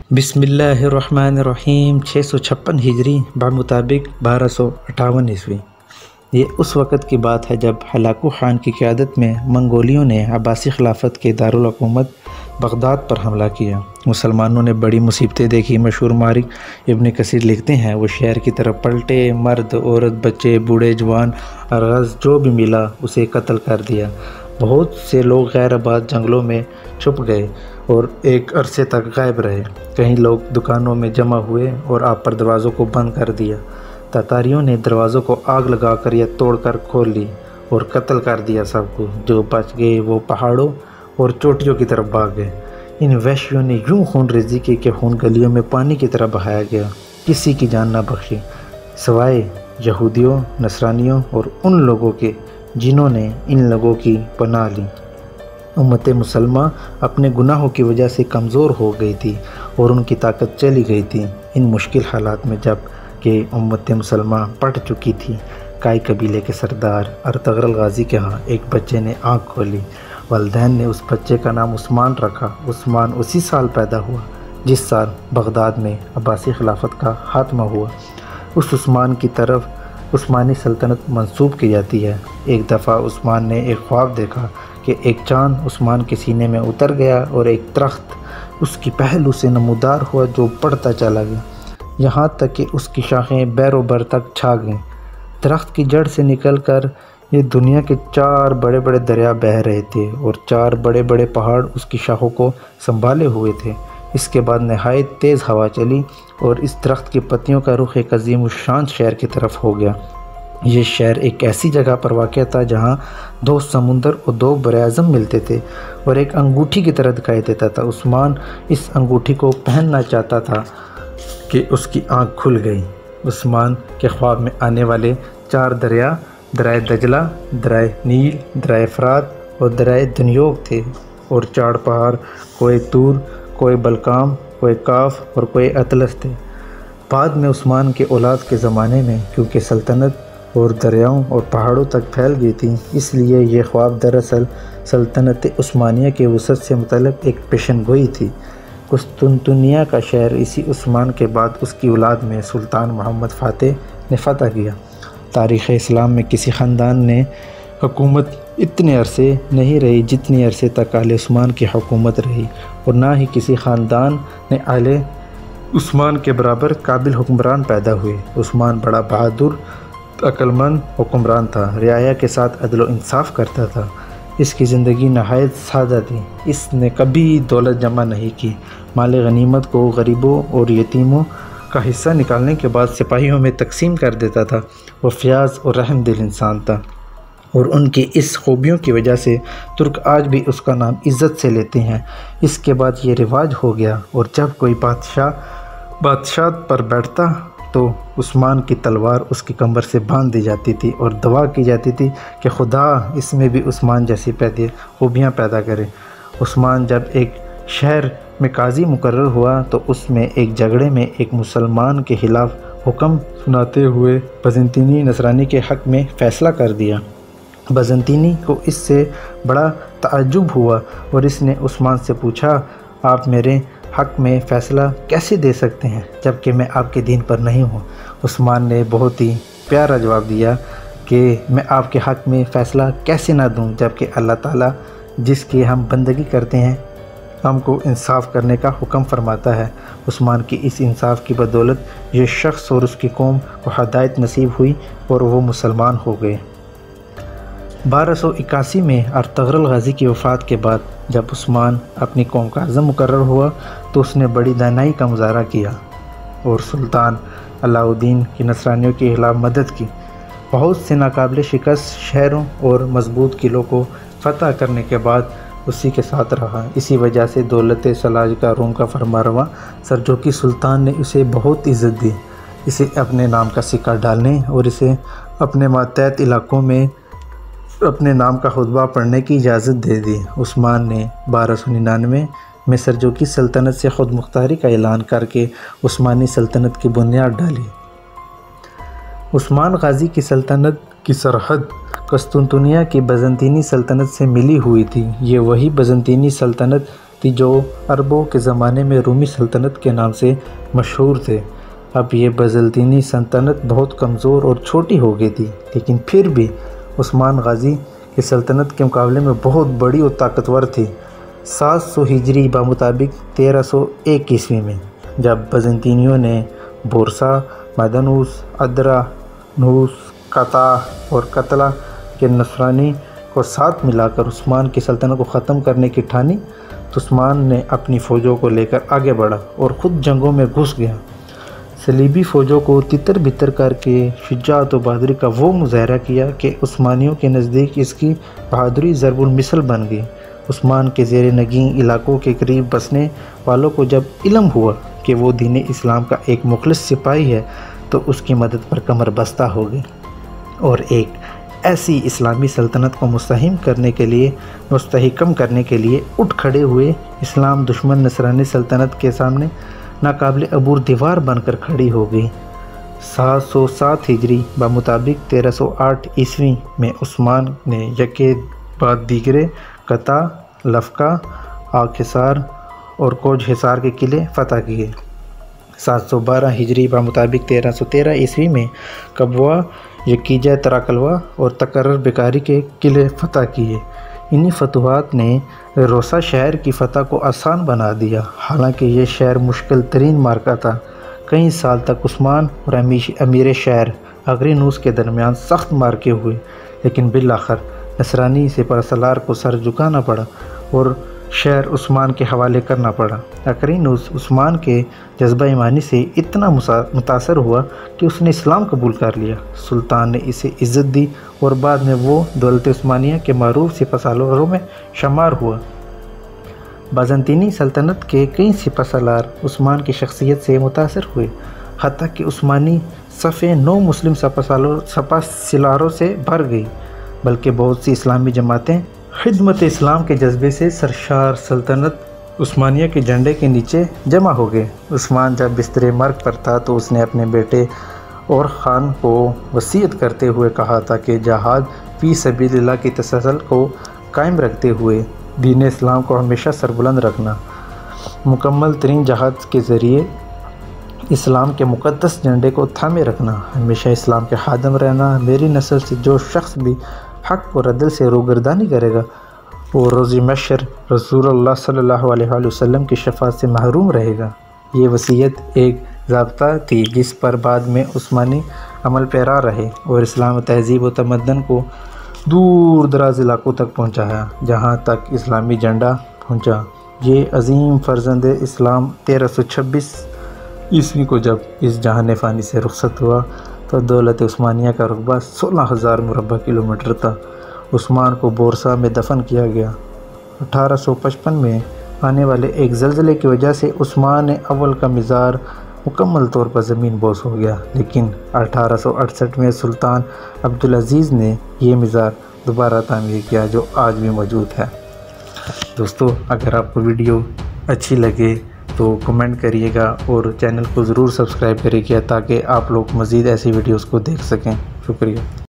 بسم اللہ الرحمن الرحیم 656 ہجری بمطابق 1258 عیسوی۔ یہ اس وقت کی بات ہے جب ہلاکو خان کی قیادت میں منگولیوں نے عباسی خلافت کے دارالحکومت بغداد پر حملہ کیا۔ مسلمانوں نے بڑی مصیبتیں دیکھی۔ مشہور مورخ ابن کثیر لکھتے ہیں، وہ شہر کی طرف پلٹے، مرد، عورت، بچے، بوڑھے، جوان، ارغز جو بھی ملا اسے قتل کر دیا۔ بہت سے لوگ غیر آباد جنگلوں میں چھپ گئے اور ایک عرصے تک غائب رہے۔ کئی لوگ دکانوں میں جمع ہوئے اور آپ پر دروازوں کو بند کر دیا۔ تاتاریوں نے دروازوں کو آگ لگا کر یا توڑ کر کھول لی اور قتل کر دیا سب کو۔ جو بچ گئے وہ پہاڑوں اور چوٹیوں کی طرف بھاگ گئے۔ ان وحشیوں نے یوں خون ریزی کی کہ خون گلیوں میں پانی کی طرح بہایا گیا، کسی کی جان نہ بخشی، سوائے یہودیوں، نصرانیوں اور ان لوگوں کے جنہوں نے ان لوگوں کی پناہ لی۔ امت مسلمہ اپنے گناہوں کی وجہ سے کمزور ہو گئی تھی اور ان کی طاقت چلی گئی تھی۔ ان مشکل حالات میں جب کہ امت مسلمہ پڑ چکی تھی، کائی قبیلے کے سردار ارطغرل غازی کے ہاں ایک بچے نے آنکھ کھولی۔ والدین نے اس بچے کا نام عثمان رکھا۔ عثمان اسی سال پیدا ہوا جس سال بغداد میں عباسی خلافت کا خاتمہ ہوا۔ اس عثمان کی طرف عثمانی سلطنت منسوب کی جاتی ہے۔ ایک دفعہ عثمان نے ایک خواب دیکھا کہ ایک چاند عثمان کے سینے میں اتر گیا اور ایک درخت اس کی پہلو سے نمودار ہوا جو بڑھتا چلا گیا، یہاں تک کہ اس کی شاخیں بیر و بر تک چھا گئیں۔ درخت کی جڑ سے نکل کر یہ دنیا کے 4 بڑے بڑے دریا بہہ رہے تھے اور 4 بڑے بڑے پہاڑ اس کی شاخوں کو سنبھالے ہوئے تھے۔ اس کے بعد نہایت تیز ہوا چلی اور اس درخت کی پتیوں کا رخ ایک عظیم الشان شہر کی طرف ہو گیا۔ یہ شہر ایک ایسی جگہ پر واقع تھا جہاں 2 سمندر اور 2 براعظم ملتے تھے اور ایک انگوٹھی کی طرح دکھائی دیتا تھا۔ عثمان اس انگوٹھی کو پہننا چاہتا تھا کہ اس کی آنکھ کھل گئی۔ عثمان کے خواب میں آنے والے 4 دریا، درائے دجلہ، درائے نیل، درائے فرات اور درائے دنیوگ تھے، اور 4 پہاڑ، کوہ طور، کوہ بلقام، کوہ کاف اور کوہ اطلس تھے۔ بعد میں عثمان کے اولاد کے زمانے میں کیونکہ سلطنت اور دریاؤں اور پہاڑوں تک پھیل گئی تھی، اس لیے یہ خواب دراصل سلطنت عثمانیہ کے وسعت سے متعلق ایک پیشن گوئی تھی۔ قسطنطنیہ کا شہر اسی عثمان کے بعد اس کی اولاد میں سلطان محمد فاتح نے فتح کیا۔ تاریخ اسلام میں کسی خاندان نے حکومت اتنے عرصے نہیں رہی جتنی عرصے تک آل عثمان کی حکومت رہی، اور نہ ہی کسی خاندان نے آل عثمان کے برابر قابل حکمران پیدا ہوئے۔ عثمان بڑا بہادر، عقل مند حکمران تھا، رعایا کے ساتھ عدل و انصاف کرتا تھا۔ اس کی زندگی نہایت سادہ تھی۔ اس نے کبھی دولت جمع نہیں کی۔ مال غنیمت کو غریبوں اور یتیموں کا حصہ نکالنے کے بعد سپاہیوں میں تقسیم کر دیتا تھا۔ وہ فیاض اور رحم دل انسان تھا، اور ان کی اس خوبیوں کی وجہ سے ترک آج بھی اس کا نام عزت سے لیتے ہیں۔ اس کے بعد یہ رواج ہو گیا، اور جب کوئی بادشاہت پر بیٹھتا تو عثمان کی تلوار اس کی کمر سے باندھ دی جاتی تھی اور دعا کی جاتی تھی کہ خدا اس میں بھی عثمان جیسی خوبیاں پیدا کرے۔ عثمان جب ایک شہر میں قاضی مقرر ہوا تو اس میں ایک جھگڑے میں ایک مسلمان کے خلاف حکم سناتے ہوئے بزنطینی نصرانی کے حق میں فیصلہ کر دیا۔ بزنطینی کو اس سے بڑا تعجب ہوا اور اس نے عثمان سے پوچھا، آپ میرے حق میں فیصلہ کیسے دے سکتے ہیں جبکہ میں آپ کے دین پر نہیں ہوں؟ عثمان نے بہت ہی پیارا جواب دیا کہ میں آپ کے حق میں فیصلہ کیسے نہ دوں جبکہ اللہ تعالیٰ جس کی ہم بندگی کرتے ہیں ہم کو انصاف کرنے کا حکم فرماتا ہے۔ عثمان کی اس انصاف کی بدولت یہ شخص اور اس کی قوم کو ہدایت نصیب ہوئی اور وہ مسلمان ہو گئے۔ 1281 میں ارطغرل غازی کی وفات کے بعد جب عثمان اپنی قوم کا اعظم مقرر ہوا تو اس نے بڑی دانائی کا مظاہرہ کیا اور سلطان علاء الدین کی نصرانیوں کے خلاف مدد کی۔ بہت سے ناقابل شکست شہروں اور مضبوط قلعوں کو فتح کرنے کے بعد اسی کے ساتھ رہا۔ اسی وجہ سے دولت سلاجقہ روم کا فرمانروا سلجوقی سلطان نے اسے بہت عزت دی، اسے اپنے نام کا سکہ ڈالنے اور اسے اپنے ماتحت علاقوں میں اپنے نام کا خطبہ پڑھنے کی اجازت دے دی۔ عثمان نے 1299 میں سلجوقی سلطنت سے خود مختاری کا اعلان کر کے عثمانی سلطنت کی بنیاد ڈالی۔ عثمان غازی کی سلطنت کی سرحد قسطنطنیہ کی بزنطینی سلطنت سے ملی ہوئی تھی۔ یہ وہی بزنطینی سلطنت تھی جو عربوں کے زمانے میں رومی سلطنت کے نام سے مشہور تھے۔ اب یہ بازنطینی سلطنت بہت کمزور اور چھوٹی ہو گئی تھی، لیکن پھر بھی عثمان غازی کی سلطنت کے مقابلے میں بہت بڑی اور طاقتور تھی۔ 700 ہجری بمطابق 1301 عیسوی میں جب بازنطینیوں نے بورسا، مدنوس، ادرا، نوس، قطع اور قتلہ کے نصرانی کو ساتھ ملا کر عثمان کی سلطنت کو ختم کرنے کی ٹھانی، تو عثمان نے اپنی فوجوں کو لے کر آگے بڑھا اور خود جنگوں میں گھس گیا۔ صلیبی فوجوں کو تتر بتر کر کے شجاعت و بہادری کا وہ مظاہرہ کیا کہ عثمانیوں کے نزدیک اس کی بہادری ضرب المثل بن گئی۔ عثمان کے زیر نگین علاقوں کے قریب بسنے والوں کو جب علم ہوا کہ وہ دین اسلام کا ایک مخلص سپاہی ہے تو اس کی مدد پر کمر بستہ ہو گئے اور ایک ایسی اسلامی سلطنت کو مستحکم کرنے کے لیے اٹھ کھڑے ہوئے۔ اسلام دشمن نصرانی سلطنت کے سامنے ناقابل عبور دیوار بن کر کھڑی ہو گئی۔ 707 ہجری بمطابق 1308 عیسوی میں عثمان نے یکے بعد دیگرے قطع، لفقہ، آگ حصار اور کوج حصار کے قلعے فتح کیے۔ 712 ہجری بمطابق 1313 عیسوی میں کبوا، یکیجہ تراکلوا اور تقرر بیکاری کے قلعے فتح کیے۔ انہی فتوحات نے روسا شہر کی فتح کو آسان بنا دیا، حالانکہ یہ شہر مشکل ترین معرکہ تھا۔ کئی سال تک عثمان اور امیر شہر اغرینوس کے درمیان سخت معرکے ہوئے، لیکن بالآخر نصرانی سپہ سالار کو سر جھکانا پڑا اور شہر عثمان کے حوالے کرنا پڑا۔ اغرینوس عثمان کے جذبہ ایمانی سے اتنا متاثر ہوا کہ اس نے اسلام قبول کر لیا۔ سلطان نے اسے عزت دی اور بعد میں وہ دولت عثمانیہ کے معروف سپہ سالاروں میں شمار ہوا۔ بازنطینی سلطنت کے کئی سپہ سالار عثمان کی شخصیت سے متاثر ہوئے، حتیٰ کہ عثمانی صفیں نو مسلم سپہ سالاروں سے بھر گئی، بلکہ بہت سی اسلامی جماعتیں خدمت اسلام کے جذبے سے سرشار سلطنت عثمانیہ کے جھنڈے کے نیچے جمع ہو گئے۔ عثمان جب بستر مرگ پر تھا تو اس نے اپنے بیٹے اور خان کو وصیت کرتے ہوئے کہا تھا کہ جہاد فی سبیل اللہ کی تسلسل کو قائم رکھتے ہوئے دین اسلام کو ہمیشہ سربلند رکھنا، مکمل ترین جہاد کے ذریعے اسلام کے مقدس جھنڈے کو تھامے رکھنا، ہمیشہ اسلام کے خادم رہنا۔ میری نسل سے جو شخص بھی حق اور عدل سے روگردانی کرے گا وہ روز محشر رسول اللہ صلی اللہ علیہ وآلہ وسلم کی شفاعت سے محروم رہے گا۔ یہ وصیت ایک ضابطہ تھی جس پر بعد میں عثمانی عمل پیرا رہے اور اسلام تہذیب و تمدن کو دور دراز علاقوں تک پہنچایا، جہاں تک اسلامی جھنڈا پہنچا۔ یہ عظیم فرزند اسلام 1326 عیسوی کو جب اس جہان فانی سے رخصت ہوا تو دولت عثمانیہ کا رقبہ 16,000 مربع کلومیٹر تھا۔ عثمان کو بورسا میں دفن کیا گیا۔ 1855 میں آنے والے ایک زلزلے کی وجہ سے عثمان اول کا مزار مکمل طور پر زمین بوس ہو گیا، لیکن 1868 میں سلطان عبدالعزیز نے یہ مزار دوبارہ تعمیر کیا جو آج بھی موجود ہے۔ دوستو، اگر آپ کو ویڈیو اچھی لگے تو کمنٹ کریے گا اور چینل کو ضرور سبسکرائب کریے گا تاکہ آپ لوگ مزید ایسی ویڈیوز کو دیکھ سکیں۔ شکریہ۔